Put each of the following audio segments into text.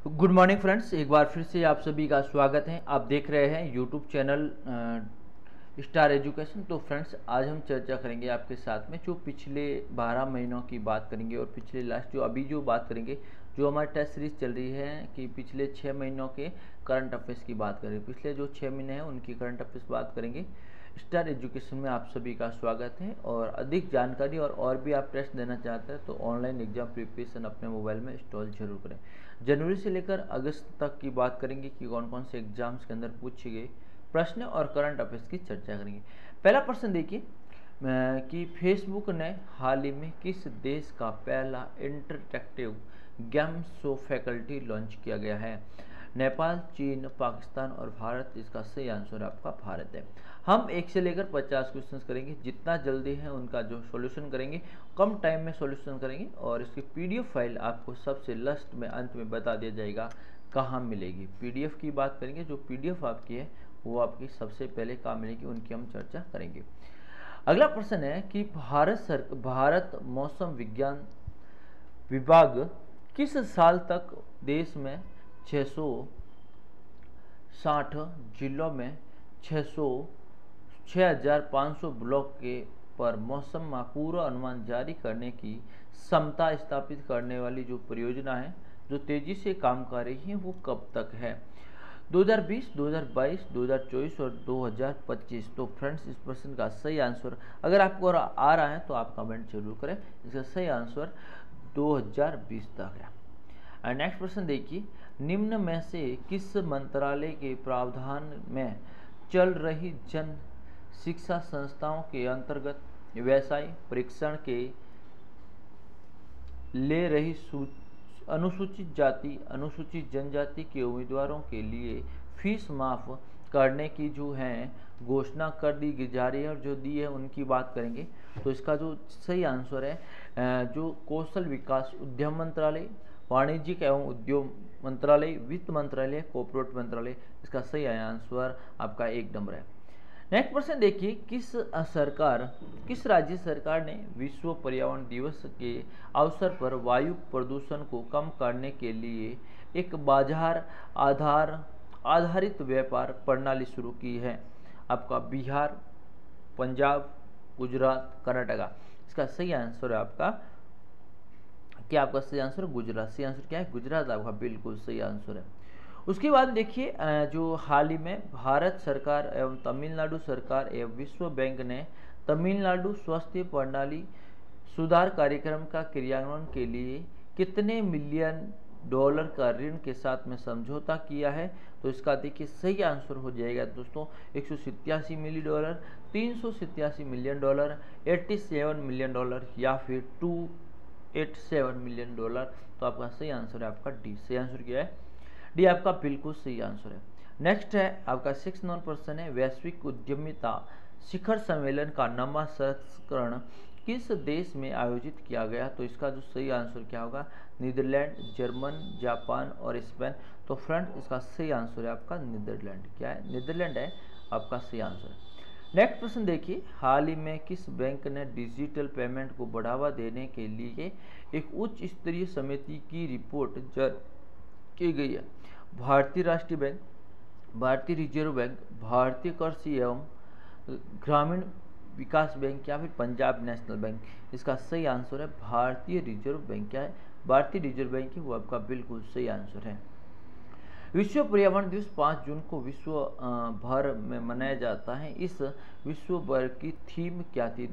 Good morning friends, एक बार फिर से आप सभी का स्वागत है। आप देख रहे हैं यूट्यूब चैनल स्टार एजुकेशन। तो फ्रेंड्स, आज हम चर्चा करेंगे आपके साथ में जो पिछले 12 महीनों की बात करेंगे और पिछले लास्ट जो बात करेंगे, जो हमारी टेस्ट सीरीज चल रही है कि पिछले 6 महीनों के करंट अफेयर्स की बात करें। पिछले जो 6 महीने हैं उनकी करंट अफेयर्स बात करेंगे। स्टार एजुकेशन में आप सभी का स्वागत है। और अधिक जानकारी और भी आप टेस्ट देना चाहते हैं तो ऑनलाइन एग्जाम प्रिपरेशन अपने मोबाइल में इंस्टॉल जरूर करें। जनवरी से लेकर अगस्त तक की बात करेंगे कि कौन कौन से एग्जाम्स के अंदर पूछे गए प्रश्न और करंट अफेयर्स की चर्चा करेंगे। पहला प्रश्न देखिए कि फेसबुक ने हाल ही में किस देश का पहला interactive game show faculty launch किया गया है। नेपाल, चीन, पाकिस्तान और भारत। इसका सही आंसर आपका भारत है। हम 1 से लेकर 50 क्वेश्चन करेंगे। जितना जल्दी है उनका जो सॉल्यूशन करेंगे, कम टाइम में सॉल्यूशन करेंगे। और इसकी पीडीएफ फाइल आपको सबसे लास्ट में अंत में बता दिया जाएगा कहाँ मिलेगी। पीडीएफ की बात करेंगे, जो पीडीएफ आपकी है वो आपकी सबसे पहले कहाँ मिलेगी उनकी हम चर्चा करेंगे। अगला प्रश्न है कि भारत मौसम विज्ञान विभाग किस साल तक देश में 660 जिलों में 6500 ब्लॉक के पर मौसम का पूरा अनुमान जारी करने की क्षमता स्थापित करने वाली जो परियोजना है, जो तेजी से काम कर रही है, वो कब तक है। 2020, 2022, 2024 और 2025। तो फ्रेंड्स, इस प्रश्न का सही आंसर अगर आपको आ रहा है तो आप कमेंट जरूर करें। इसका सही आंसर 2020 तक है। नेक्स्ट प्रश्न देखिए, निम्न में से किस मंत्रालय के प्रावधान में चल रही जन शिक्षा संस्थाओं के अंतर्गत व्यवसाय परीक्षण के ले रही अनुसूचित जाति अनुसूचित जनजाति के उम्मीदवारों के लिए फीस माफ करने की जो है घोषणा कर दी जा रही है और जो दी है उनकी बात करेंगे। तो इसका जो सही आंसर है, जो कौशल विकास उद्यम मंत्रालय, वाणिज्यिक एवं उद्योग मंत्रालय, वित्त मंत्रालय, कॉर्पोरेट मंत्रालय। इसका सही आंसर आपका 1 नंबर है। नेक्स्ट प्रश्न देखिए, किस राज्य सरकार ने विश्व पर्यावरण दिवस के अवसर पर वायु प्रदूषण को कम करने के लिए एक बाजार आधारित व्यापार प्रणाली शुरू की है। आपका बिहार, पंजाब, गुजरात, कर्नाटका। इसका सही आंसर है आपका क्या? आपका सही आंसर गुजरात। सही आंसर क्या है? गुजरात आपका बिल्कुल सही आंसर है। उसके बाद देखिए, जो हाल ही में भारत सरकार एवं तमिलनाडु सरकार एवं विश्व बैंक ने तमिलनाडु स्वास्थ्य प्रणाली सुधार कार्यक्रम का क्रियान्वयन के लिए कितने मिलियन डॉलर का ऋण के साथ में समझौता किया है। तो इसका देखिए सही आंसर हो जाएगा दोस्तों 187 million dollar, 387 million dollar, 87 million dollar या फिर 287 मिलियन डॉलर। तो आपका सही आंसर है आपका डी। सही आंसर क्या है? डी आपका बिल्कुल सही आंसर है। नेक्स्ट है आपका 6 नंबर प्रश्न है, वैश्विक उद्यमिता शिखर सम्मेलन का 9वां संस्करण किस देश में आयोजित किया गया। तो इसका जो सही आंसर क्या होगा? नीदरलैंड, जर्मन, जापान और स्पेन। तो फ्रेंड, इसका सही आंसर है आपका नीदरलैंड। क्या है? नीदरलैंड है आपका सही आंसर। नेक्स्ट प्रश्न देखिए, हाल ही में किस बैंक ने डिजिटल पेमेंट को बढ़ावा देने के लिए एक उच्च स्तरीय समिति की रिपोर्ट की गई है। भारतीय राष्ट्रीय बैंक, भारतीय रिजर्व बैंक, भारतीय कृषि एवं ग्रामीण विकास बैंक या फिर पंजाब नेशनल बैंक। इसका सही आंसर है भारतीय रिजर्व बैंक। क्या है? भारतीय रिजर्व बैंक है, वो आपका बिल्कुल सही आंसर है। विश्व पर्यावरण दिवस 5 जून को विश्व भर में मनाया जाता है। इस विश्व भर की थीम क्या थी?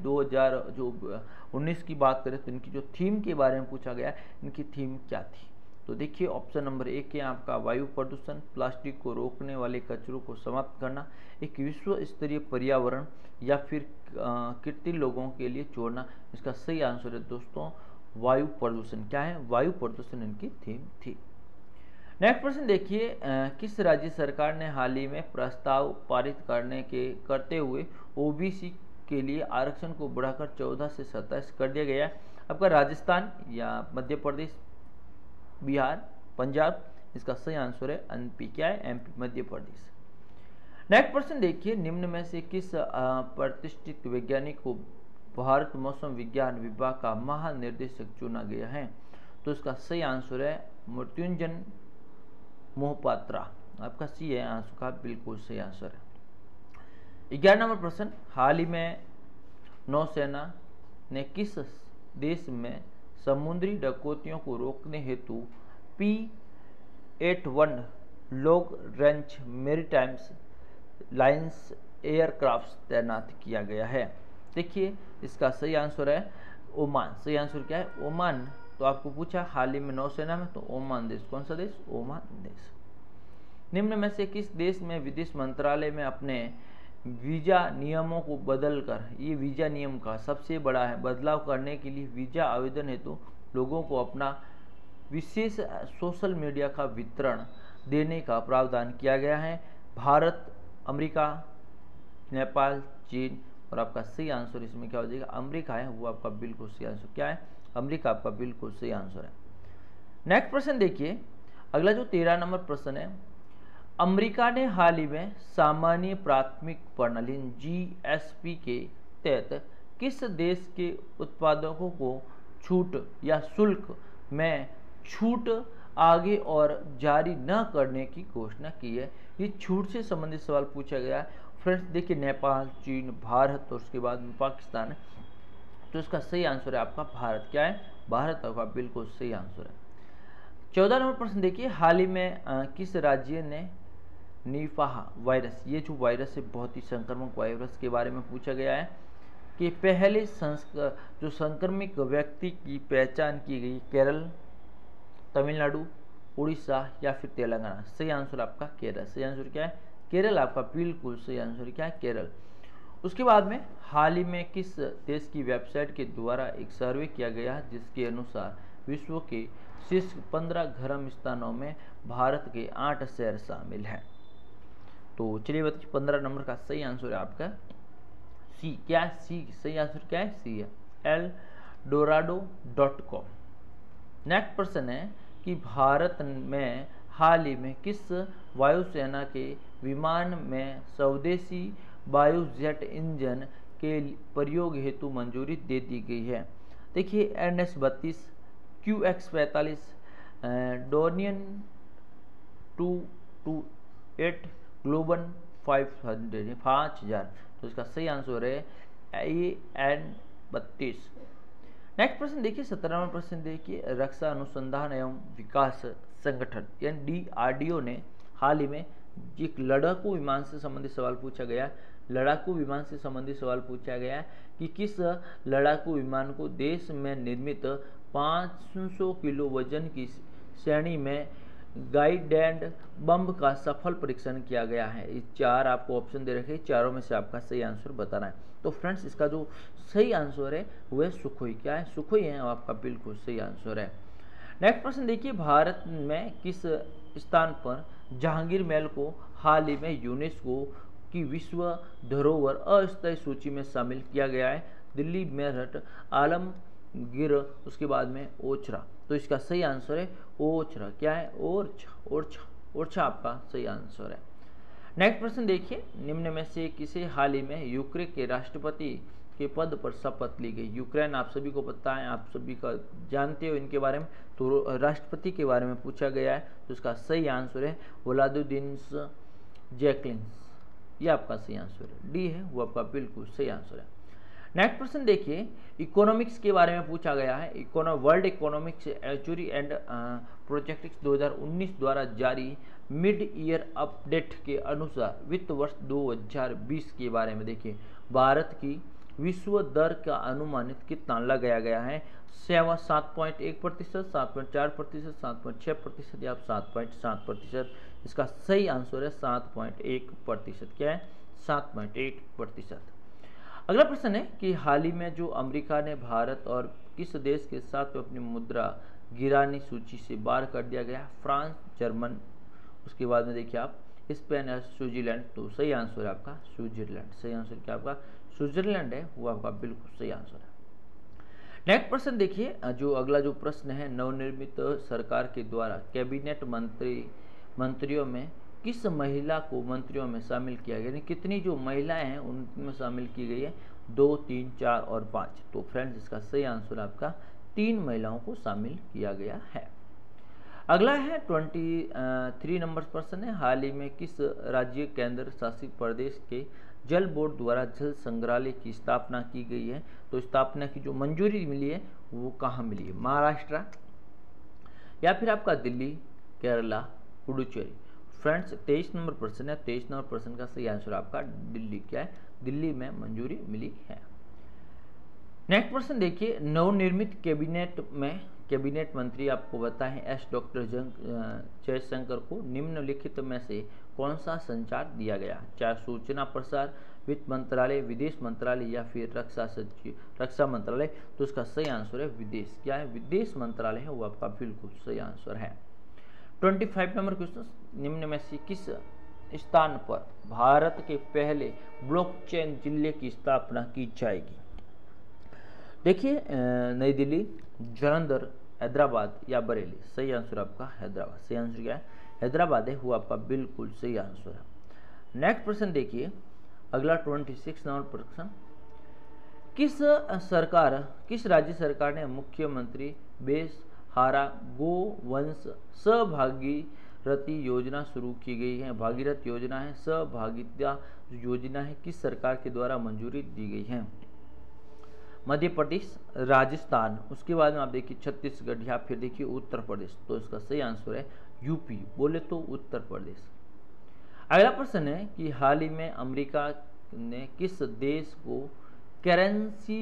2019 की बात करें तो इनकी जो थीम के बारे में पूछा गया, इनकी थीम क्या थी? तो देखिए ऑप्शन नंबर 1 है आपका वायु प्रदूषण, प्लास्टिक को रोकने वाले कचरों को समाप्त करना, एक विश्व स्तरीय पर्यावरण, या फिर कृत्रिम लोगों के लिए छोड़ना। इसका सही आंसर है दोस्तों वायु प्रदूषण। क्या है? वायु प्रदूषण इनकी थीम थी। नेक्स्ट प्रश्न देखिए, किस राज्य सरकार ने हाल ही में प्रस्ताव पारित करते हुए ओबीसी के लिए आरक्षण को बढ़ाकर 14 से 27 कर दिया गया है। आपका राजस्थान या मध्य प्रदेश, बिहार, पंजाब। इसका सही आंसर है एमपी। क्या है? एमपी, मध्य प्रदेश। नेक्स्ट प्रश्न देखिए, निम्न में से किस प्रतिष्ठित वैज्ञानिक को भारत मौसम विज्ञान विभाग का महानिदेशक चुना गया है। तो इसका सही आंसर है मृत्युंजय मोहपात्रा, आपका सी है आंसर का बिल्कुल सही आंसर है। 11 नंबर प्रश्न, हाल ही में नौसेना ने किस देश में समुद्री डकैतियों को रोकने हेतु P-81 long range maritimes lines aircraft तैनात किया गया है? देखिए इसका सही आंसर है ओमान। सही आंसर क्या है? ओमान। तो आपको पूछा हाल ही में नौसेना में, तो ओमान देश। कौन सा देश? ओमान देश। निम्न में से किस देश में विदेश मंत्रालय में अपने वीजा नियमों को बदलकर, ये वीजा नियम का सबसे बड़ा है, बदलाव करने के लिए वीजा आवेदन हेतु लोगों को अपना विशेष सोशल मीडिया का वितरण देने का प्रावधान किया गया है? भारत, अमेरिका, नेपाल, चीन। और आपका सही आंसर इसमें क्या हो जाएगा? अमेरिका है, वो आपका बिल्कुल सही आंसर क्या है? अमेरिका आपका बिल्कुल सही आंसर है। नेक्स्ट प्रश्न देखिए, अगला जो 13 नंबर प्रश्न है, अमेरिका ने हाल ही में सामान्य प्राथमिक प्रणाली GSP के तहत किस देश के उत्पादकों को छूट या शुल्क में छूट आगे और जारी न करने की घोषणा की है? ये छूट से संबंधित सवाल पूछा गया है। फ्रेंड्स देखिए, नेपाल, चीन, भारत और उसके बाद में पाकिस्तान है। तो इसका सही आंसर है आपका भारत। क्या है? भारत आपका बिल्कुल सही आंसर है। 14 नंबर प्रश्न देखिए, हाल ही में किस राज्य ने निपाह वायरस, ये जो वायरस है बहुत ही संक्रामक वायरस के बारे में पूछा गया है कि पहले जो संक्रमित व्यक्ति की पहचान की गई? केरल, तमिलनाडु, उड़ीसा या फिर तेलंगाना? सही आंसर आपका केरल। सही आंसर क्या है? केरल आपका बिल्कुल सही आंसर क्या है? केरल। उसके बाद में हाल ही में किस देश की वेबसाइट के द्वारा एक सर्वे किया गया जिसके अनुसार विश्व के शीर्ष 15 गर्म स्थानों में भारत के 8 शहर शामिल हैं? तो चलिए बताइए, 15 नंबर का सही आंसर है आपका सी। क्या है? सी। सही आंसर क्या है? सी है, eldorado.com। नेक्स्ट प्रश्न है कि भारत में हाल ही में किस वायुसेना के विमान में स्वदेशी बायोजेट इंजन के प्रयोग हेतु मंजूरी दे दी गई है? देखिए, NS-32, QX-45, डोनियन 228, ग्लोबल 5000। तो इसका सही आंसर है AN-32। नेक्स्ट प्रश्न देखिए, 17वां प्रश्न देखिए, रक्षा अनुसंधान एवं विकास संगठन यानी DRDO ने हाल ही में एक लड़ाकू विमान से संबंधित सवाल पूछा गया। लड़ाकू विमान से संबंधित सवाल पूछा गया कि किस लड़ाकू विमान को देश में निर्मित 500 किलो वजन की श्रेणी में गाइडेड बम का सफल परीक्षण किया गया है? ये 4 आपको ऑप्शन दे रखे, चारों में से आपका सही आंसर बताना है। तो फ्रेंड्स इसका जो सही आंसर है वह सुखोई। क्या है? सुखोई है, आपका बिल्कुल सही आंसर है। नेक्स्ट प्रश्न देखिए, भारत में किस स्थान पर जहांगीर महल को हाल ही में यूनेस्को की विश्व धरोहर अस्थायी सूची में शामिल किया गया है? दिल्ली, मेरठ, आलमगीर, उसके बाद में ओछरा। तो इसका सही आंसर है ओछरा। क्या है? ओरछा आपका सही आंसर है। नेक्स्ट प्रश्न देखिए, निम्न में से किसे हाल ही में यूक्रेन के राष्ट्रपति के पद पर शपथ ली गई? यूक्रेन आप सभी को पता है, आप सभी का जानते हो इनके बारे में। तो राष्ट्रपति के बारे में पूछा गया है, तो इसका सही आंसर है व्लादिमीर ज़ेलेंस्की। ये आपका सही आंसर है, डी है वो आपका बिल्कुल सही आंसर है। नेक्स्ट प्रश्न देखिए, इकोनॉमिक्स के बारे में पूछा गया है। वर्ल्ड इकोनॉमिक्स एचुरी एंड प्रोजेक्टिक्स 2019 द्वारा जारी मिड ईयर अपडेट के अनुसार वित्त वर्ष 2020 के बारे में देखिए, भारत की विश्व दर का अनुमानित कितना लगाया गया है? 7.1%, 7.4%, 7.6% या 7.7%? इसका सही आंसर है 7.1%। क्या है? 7.1%। अगला प्रश्न है कि हाल ही में जो अमेरिका ने भारत और किस देश के साथ अपनी मुद्रा गिरानी सूची से बाहर कर दिया गया? फ्रांस, जर्मन, उसके बाद में देखिए आप स्पेन या स्विट्जरलैंड। तो सही आंसर है आपका स्विट्जरलैंड। सही आंसर क्या आपका? स्विट्जरलैंड है, वो आपका बिल्कुल सही आंसर है। नेक्स्ट प्रश्न देखिए, जो अगला जो प्रश्न है, नवनिर्मित सरकार के द्वारा कैबिनेट मंत्रियों में किस महिला को मंत्रियों में शामिल किया गया? यानी कितनी जो महिलाएं हैं उनमें शामिल की गई है? 2, 3, 4 और 5। तो फ्रेंड्स इसका सही आंसर आपका 3 महिलाओं को शामिल किया गया है। अगला है 23 नंबर प्रश्न है, हाल ही में किस राज्य केंद्र शासित प्रदेश के जल बोर्ड द्वारा जल संग्रहालय की स्थापना की गई है? तो स्थापना की जो मंजूरी मिली है वो कहाँ मिली है? महाराष्ट्र या फिर आपका दिल्ली, केरला, पुडुचेरी। फ्रेंड्स 23 नंबर प्रश्न है, 23 नंबर प्रश्न का सही आंसर आपका दिल्ली। क्या है? दिल्ली में मंजूरी मिली है। नेक्स्ट प्रश्न देखिए, नवनिर्मित कैबिनेट मंत्री आपको बताएं एस डॉक्टर जयशंकर को निम्नलिखित में से कौन सा संचार दिया गया? चाहे सूचना प्रसार, वित्त मंत्रालय, विदेश मंत्रालय या फिर रक्षा मंत्रालय। तो इसका सही आंसर है विदेश। क्या है? विदेश मंत्रालय है वो आपका बिल्कुल सही आंसर है। 25 नंबर क्वेश्चन, निम्न में से किस स्थान पर भारत के पहले ब्लॉकचेन जिले की स्थापना की जाएगी? देखिए, नई दिल्ली, जालंधर, हैदराबाद या बरेली। सही आंसर आपका हैदराबाद। सही आंसर क्या है? हैदराबाद है वो आपका बिल्कुल सही आंसर है। नेक्स्ट प्रश्न देखिए, अगला 26 नंबर प्रश्न, किस राज्य सरकार ने मुख्यमंत्री बेसहारा गोवंश सहभागीरथी योजना शुरू की गई है? भागीरथ योजना है, सहभागिता योजना है, किस सरकार के द्वारा मंजूरी दी गई है? मध्य प्रदेश, राजस्थान, उसके बाद में आप देखिए छत्तीसगढ़ या फिर देखिए उत्तर प्रदेश। तो इसका सही आंसर है यूपी, बोले तो उत्तर प्रदेश। अगला प्रश्न है कि हाल ही में अमेरिका ने किस देश को करेंसी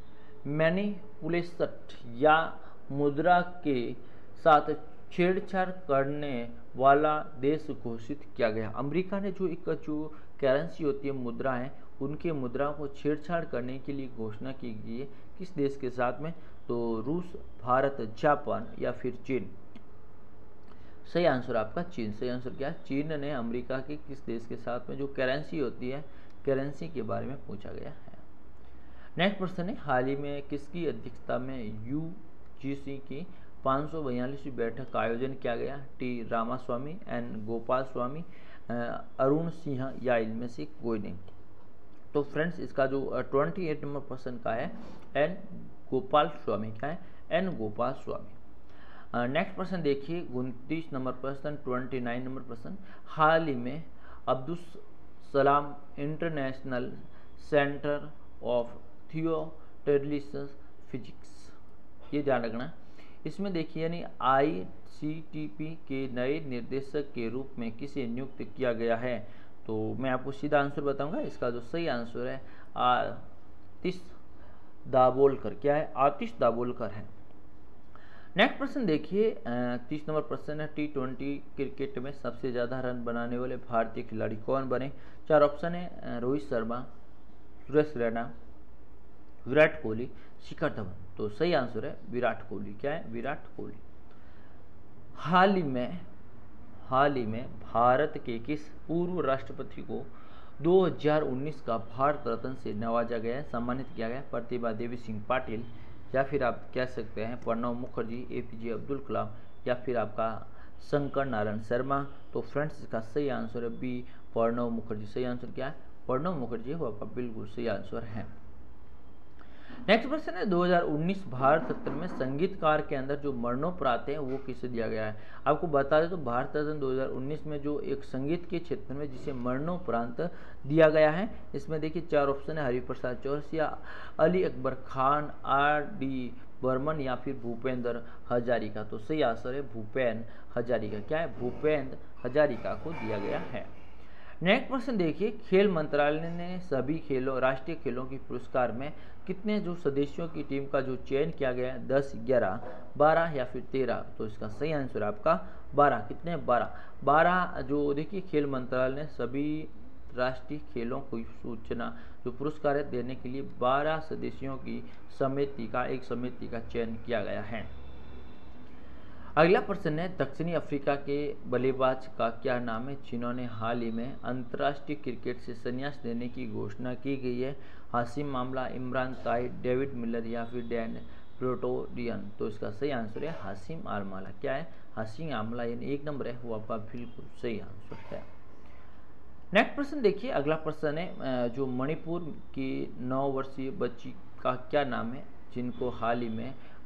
मैनिपुलेशन या मुद्रा के साथ छेड़छाड़ करने वाला देश घोषित किया गया? अमेरिका ने जो करेंसी होती है, मुद्रा है, उनके मुद्रा को छेड़छाड़ करने के लिए घोषणा की गई है। किस देश के साथ में? तो रूस, भारत, जापान या फिर चीन। सही आंसर आपका चीन। सही आंसर क्या है? चीन ने अमेरिका के किस देश के साथ में जो करेंसी होती है, करेंसी के बारे में पूछा गया है। नेक्स्ट प्रश्न है, हाल ही में किसकी अध्यक्षता में यूजीसी की 542वीं बैठक का आयोजन किया गया? T Ramaswamy, N Gopalaswamy, Arun Singh या इनमें से कोई नहीं। तो फ्रेंड्स इसका जो 28 नंबर प्रश्न का है एन गोपाल स्वामी। क्या है? एन गोपाल स्वामी। नेक्स्ट प्रश्न देखिए, 29 नंबर प्रश्न, 29 नंबर प्रश्न, हाल ही में Abdul Salam international centre of थियोटोलिस फिजिक्स, ये ध्यान रखना। इसमें देखिए यानी ICTP के नए निर्देशक के रूप में किसे नियुक्त किया गया है? तो मैं आपको सीधा आंसर बताऊंगा। इसका जो सही आंसर है आतिश दाभोलकर। क्या है? आतिश दाभोलकर है। नेक्स्ट प्रश्न देखिए, 30 नंबर प्रश्न है, T20 क्रिकेट में सबसे ज़्यादा रन बनाने वाले भारतीय खिलाड़ी कौन बने? 4 ऑप्शन है, रोहित शर्मा, सुरेश रैना, विराट कोहली, शिखर धवन। तो सही आंसर है विराट कोहली। क्या है? विराट कोहली। हाल ही में भारत के किस पूर्व राष्ट्रपति को 2019 का भारत रत्न से नवाजा गया है, सम्मानित किया गया? प्रतिभा देवी सिंह पाटिल, या फिर आप कह सकते हैं प्रणब मुखर्जी, APJ अब्दुल कलाम, या फिर आपका शंकर नारायण शर्मा। तो फ्रेंड्स इसका सही आंसर है बी, प्रणब मुखर्जी। सही आंसर क्या है? प्रणब मुखर्जी वो आपका बिल्कुल सही आंसर है। नेक्स्ट प्रश्न है, 2019 भारत रत्न में संगीतकार के अंदर जो मरणोपरांत है वो किसे दिया गया है? आपको बता दें तो भारत रत्न 2019 में जो एक संगीत के क्षेत्र में जिसे मरणोपरांत दिया गया है, इसमें देखिए 4 ऑप्शन है, हरिप्रसाद चौरसिया, अली अकबर खान, RD बर्मन या फिर भूपेंद्र हजारिका। तो सही आंसर है भूपेन हजारिका। क्या है? भूपेंद्र हजारिका को दिया गया है। नेक्स्ट प्रश्न देखिए, खेल मंत्रालय ने सभी राष्ट्रीय खेलों के पुरस्कार में कितने जो सदस्यों की टीम का जो चयन किया गया है? 10, 11, 12 या फिर 13। तो इसका सही आंसर आपका 12। कितने? 12 जो देखिए खेल मंत्रालय ने सभी राष्ट्रीय खेलों को सूचना जो पुरस्कार देने के लिए 12 सदस्यों की समिति का चयन किया गया है। अगला प्रश्न है, दक्षिणी अफ्रीका के बल्लेबाज का क्या नाम है जिन्होंने हाल ही में अंतर्राष्ट्रीय क्रिकेट से संन्यास लेने की घोषणा की गई है? हाशिम आमला, इमरान ताहिर, डेविड मिलर या फिर डैन प्रेटोरियन। तो इसका सही आंसर है हाशिम आमला। क्या है? हाशिम आमला, यानी 1 नंबर है वो आपका बिल्कुल सही आंसर है। नेक्स्ट प्रश्न देखिए, अगला प्रश्न है, जो मणिपुर की 9 वर्षीय बच्ची का क्या नाम है जिनको हाल ही में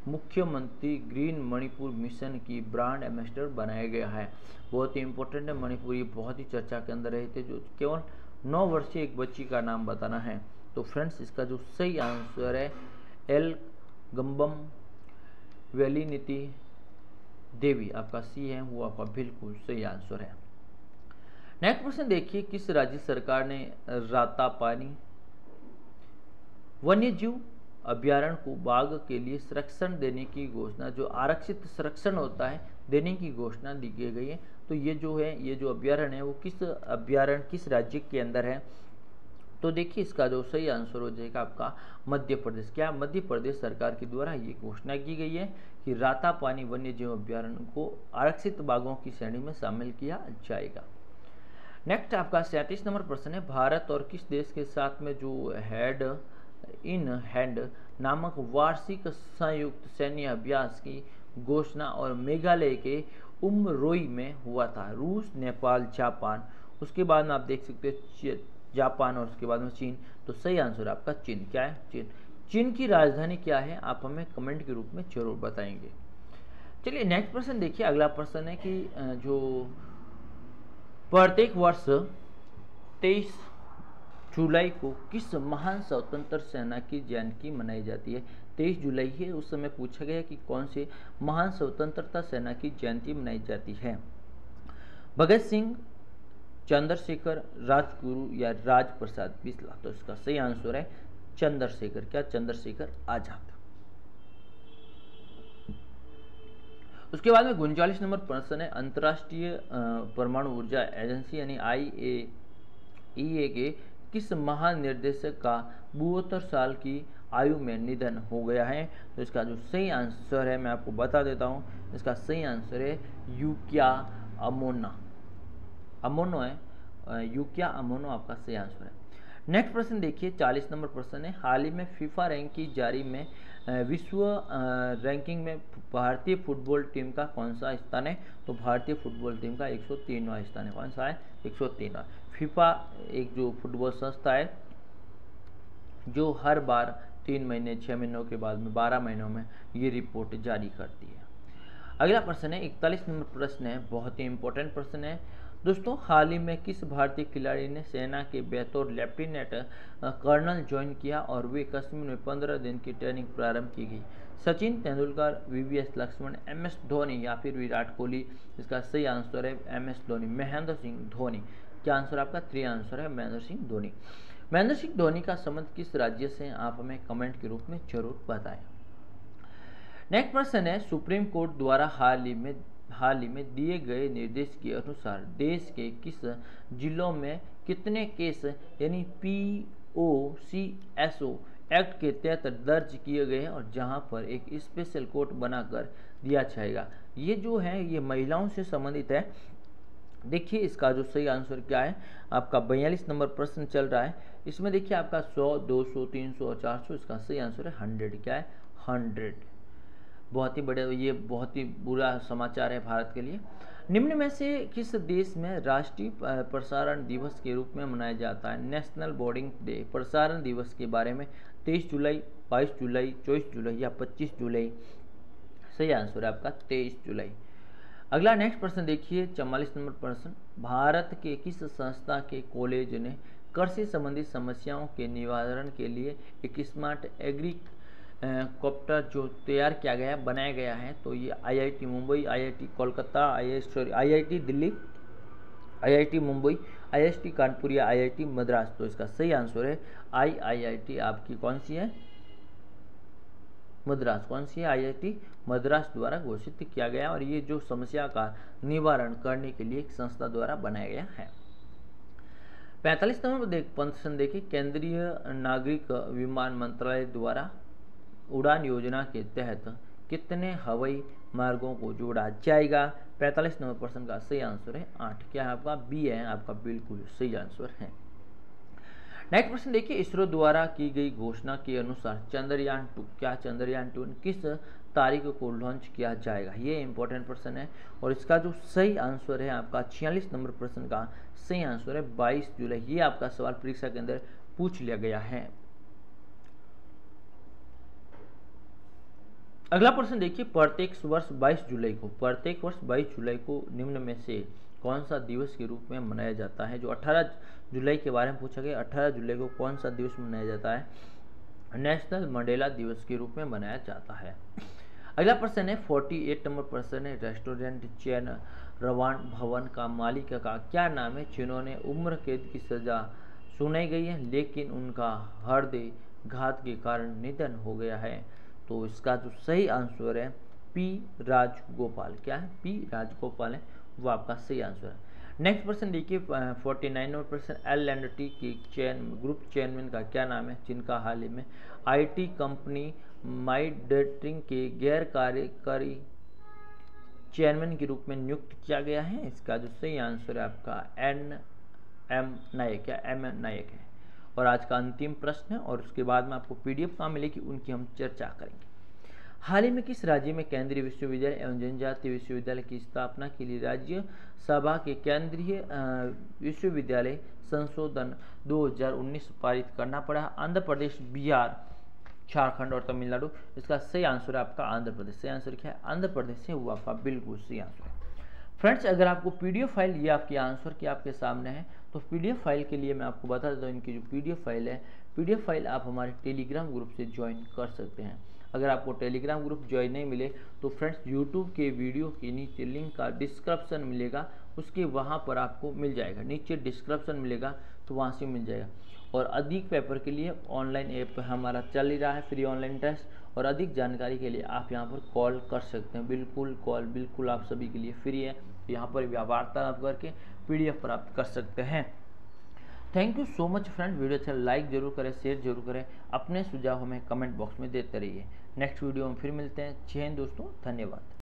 मुख्यमंत्री ग्रीन मणिपुर मिशन की ब्रांड एम्बेसडर बनाया गया है। बहुत ही इंपॉर्टेंट है मणिपुर, ये बहुत ही चर्चा के अंदर रहे थे। जो केवल 9 वर्षीय एक बच्ची का नाम बताना है। तो फ्रेंड्स इसका जो सही आंसर है एल गंबम वेलिनिति देवी, आपका सी है वो आपका बिल्कुल सही आंसर है। नेक्स्ट क्वेश्चन देखिए, किस राज्य सरकार ने रातापानी वन्यजीव अभ्यारण्य को बाघ के लिए संरक्षण देने की घोषणा, जो आरक्षित संरक्षण होता है, देने की घोषणा दी गई है। तो ये जो है, ये जो अभ्यारण्य है वो किस अभ्यारण्य किस राज्य के अंदर है? तो देखिए इसका जो सही आंसर हो जाएगा आपका मध्य प्रदेश। क्या मध्य प्रदेश सरकार के द्वारा ये घोषणा की गई है कि रातापानी वन्यजीव अभ्यारण्य को आरक्षित बाघों की श्रेणी में शामिल किया जाएगा। नेक्स्ट आपका 37 नंबर प्रश्न है, भारत और किस देश के साथ में जो हेड इन हैंड नामक वार्षिक संयुक्त सैन्य अभ्यास की घोषणा और मेघालय के उमरोई में हुआ था? रूस, नेपाल, जापान, उसके बाद में आप देख सकते हैं जापान और उसके बाद में चीन। तो सही आंसर आपका चीन। क्या है? चीन। चीन की राजधानी क्या है? आप हमें कमेंट के रूप में जरूर बताएंगे। चलिए नेक्स्ट प्रश्न देखिए। अगला प्रश्न है कि जो प्रत्येक वर्ष 23 जुलाई को किस महान स्वतंत्र सेना की जयंती मनाई जाती है? 23 जुलाई है, उस समय पूछा गया कि कौन से महान स्वतंत्रता सेना की जयंती मनाई जाती है? भगत सिंह, चंद्रशेखर, राजगुरु या राजप्रसाद बिस्ला? तो इसका सही आंसर है चंद्रशेखर। क्या? चंद्रशेखर आजाद। उसके बाद में 39 नंबर प्रश्न है, अंतर्राष्ट्रीय परमाणु ऊर्जा एजेंसी यानी IAEA के किस महानिर्देशक का 72 साल की आयु में निधन हो गया है? तो इसका जो सही आंसर है मैं आपको बता देता हूँ, इसका सही आंसर है यूकिया अमोनो है, यूकिया अमोनो आपका सही आंसर है। नेक्स्ट प्रश्न देखिए, 40 नंबर प्रश्न है, हाल ही में फीफा रैंक की जारी में विश्व रैंकिंग में भारतीय फुटबॉल टीम का कौन सा स्थान है? तो भारतीय फुटबॉल टीम का 103वां स्थान है। कौन सा है? 103वां। फीफा एक जो फुटबॉल संस्था है जो हर बार 3 महीने 6 महीनों के बाद में 12 महीनों में ये रिपोर्ट जारी करती है। अगला प्रश्न है 41 नंबर प्रश्न है, बहुत ही इंपॉर्टेंट प्रश्न है दोस्तों। हाल ही में किस भारतीय खिलाड़ी ने सेना के बतौर लेफ्टिनेंट कर्नल ज्वाइन किया और वे कश्मीर में 15 दिन की ट्रेनिंग प्रारंभ की गई? सचिन तेंदुलकर, VVS लक्ष्मण, MS धोनी या फिर विराट कोहली? इसका सही आंसर है MS धोनी, महेंद्र सिंह धोनी। क्या आंसर आपका? 3 आंसर है महेंद्र सिंह धोनी। महेंद्र सिंह धोनी का संबंध किस राज्य से? आप हमें कमेंट के रूप में जरूर बताएं। नेक्स्ट प्रश्न है, सुप्रीम कोर्ट द्वारा हाल ही में दिए गए निर्देश के अनुसार देश के किस जिलों में कितने केस यानी POCSO एक्ट के तहत दर्ज किए गए हैं और जहां पर एक स्पेशल कोर्ट बनाकर दिया जाएगा? ये जो है ये महिलाओं से संबंधित है। देखिए इसका जो सही आंसर क्या है, आपका 42 नंबर प्रश्न चल रहा है। इसमें देखिए आपका 100, 200, 300 और 400, इसका सही आंसर है 100। क्या है? 100। बहुत ही बढ़िया, ये बहुत ही बुरा समाचार है भारत के लिए। निम्न में से किस देश में राष्ट्रीय प्रसारण दिवस के रूप में मनाया जाता है? National boarding day. प्रसारण दिवस के बारे में 23 जुलाई, 22 जुलाई, 24 जुलाई या 25 जुलाई? सही आंसर है आपका 23 जुलाई। अगला नेक्स्ट प्रश्न देखिए, 44 नंबर प्रश्न, भारत के किस संस्था के कॉलेज ने कृषि संबंधी समस्याओं के निवारण के लिए एक स्मार्ट एग्रीकॉप्टर जो तैयार किया गया बनाया गया है? तो ये IIT Mumbai, IIT Kolkata, IIT Delhi, IIT Mumbai, IIT Kanpur या IIT मद्रास? तो इसका सही आंसर है IIT आपकी कौन सी है? मद्रास। कौन सी है? IIT मद्रास द्वारा घोषित किया गया और ये जो समस्या का निवारण करने के लिए एक संस्था द्वारा बनाया गया है। 45 नंबर प्रश्न देखिए, केंद्रीय नागरिक विमान मंत्रालय द्वारा उड़ान योजना के तहत कितने हवाई मार्गों को जोड़ा जाएगा? 45 नंबर प्रश्न का सही आंसर है 8। क्या है आपका? B है आपका बिल्कुल सही आंसर है। नेक्स्ट प्रश्न देखिए, इसरो द्वारा की गई घोषणा के अनुसार चंद्रयान 2, क्या चंद्रयान 2 किस तारीख को लॉन्च किया जाएगा? ये इंपॉर्टेंट प्रश्न है और इसका जो सही आंसर है आपका 46 नंबर प्रश्न का सही आंसर है 22 जुलाई। ये आपका सवाल परीक्षा के अंदर पूछ लिया गया है। अगला प्रश्न देखिए, प्रत्येक वर्ष 22 जुलाई को निम्न में से कौन सा दिवस के रूप में मनाया जाता है। जो 18 जुलाई के बारे में पूछा गया, 18 जुलाई को कौन सा दिवस मनाया जाता है, नेशनल मंडेला दिवस के रूप में मनाया जाता है। अगला प्रश्न है 48 नंबर प्रश्न है, रेस्टोरेंट चेन रवान भवन का मालिक का क्या नाम है, जिन्होंने उम्र कैद की सजा सुनाई गई है लेकिन उनका हृदय घात के कारण निधन हो गया है। तो इसका जो सही आंसर है पी राजगोपाल। क्या है, पी राजगोपाल है, वो आपका सही आंसर है। नेक्स्ट प्रश्न देखिए 49 नंबर प्रश्न, L&T के ग्रुप चेयरमैन का क्या नाम है, जिनका हाल ही में IT कंपनी माइडेटिंग के गैर कार्यकारी चेयरमैन के रूप में नियुक्त किया गया है। इसका जो सही आंसर है आपका NM नायक या MM नायक है। और आज का अंतिम प्रश्न है और उसके बाद में आपको PDF कहाँ मिलेगी उनकी हम चर्चा करेंगे। हाल ही में किस राज्य में केंद्रीय विश्वविद्यालय एवं जनजातीय विश्वविद्यालय की स्थापना के लिए राज्य सभा के केंद्रीय विश्वविद्यालय संशोधन 2019 पारित करना पड़ा? आंध्र प्रदेश, बिहार, झारखंड और तमिलनाडु। इसका सही आंसर है आपका आंध्र प्रदेश। सही आंसर क्या है, आंध्र प्रदेश से, वो आपका बिल्कुल सही आंसर है। फ्रेंड्स, अगर आपको PDF फाइल ये आपके आंसर की आपके सामने है, तो PDF फाइल के लिए मैं आपको बता देता हूँ, इनकी जो PDF फाइल है, PDF फाइल आप हमारे टेलीग्राम ग्रुप से ज्वाइन कर सकते हैं। अगर आपको टेलीग्राम ग्रुप ज्वाइन नहीं मिले तो फ्रेंड्स यूट्यूब के वीडियो के नीचे लिंक का डिस्क्रिप्शन मिलेगा, उसके वहाँ पर आपको मिल जाएगा, नीचे डिस्क्रिप्शन मिलेगा तो वहाँ से मिल जाएगा। और अधिक पेपर के लिए ऑनलाइन ऐप हमारा चल ही रहा है, फ्री ऑनलाइन टेस्ट, और अधिक जानकारी के लिए आप यहाँ पर कॉल कर सकते हैं। बिल्कुल आप सभी के लिए फ्री है, यहाँ पर वार्तालाप करके PDF प्राप्त कर सकते हैं। Thank you so much friend. Video अच्छा लाइक जरूर करें, शेयर जरूर करें, अपने सुझाव हमें कमेंट बॉक्स में देते रहिए। नेक्स्ट वीडियो में फिर मिलते हैं। जय हिंद दोस्तों, धन्यवाद।